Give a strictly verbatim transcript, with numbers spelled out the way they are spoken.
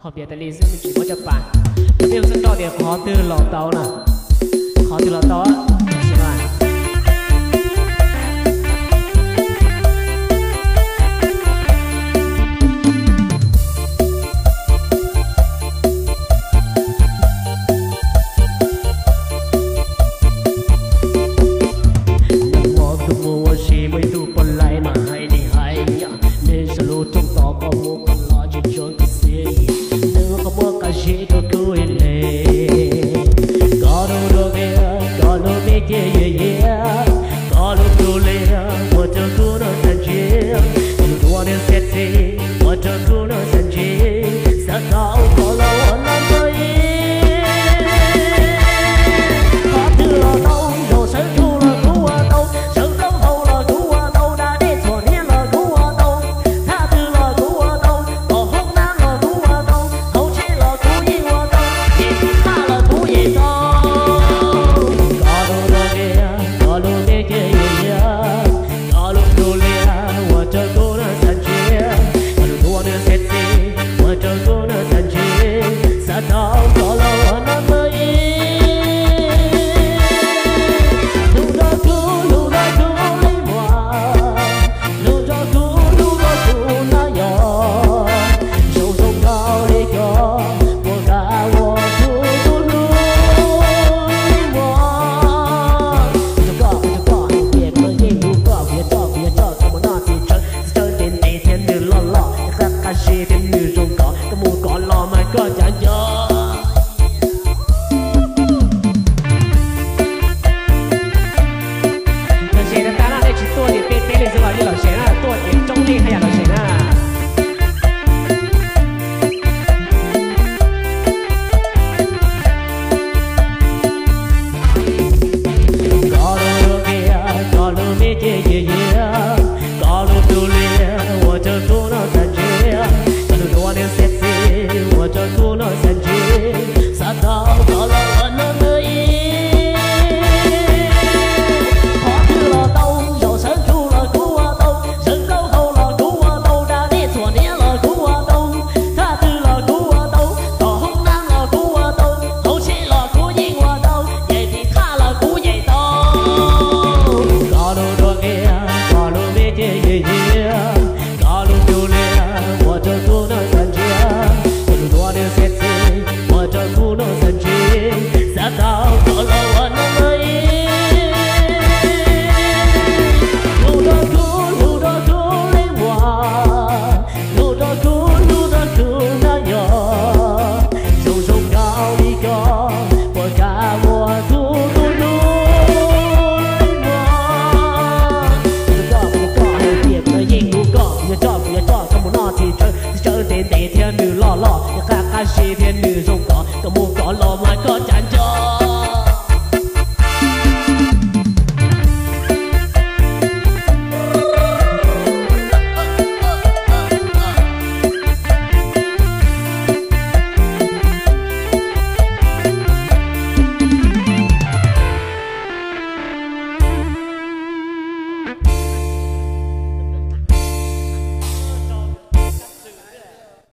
Học Việt Italy sẽ mình chỉ có Japan. Tiếp theo sẽ cho điểm khó từ lò tàu nè. Khó từ lò tàu á. Xin mời. Hãy subscribe cho kênh Ghiền Mì Gõ để không bỏ lỡ những video hấp dẫn.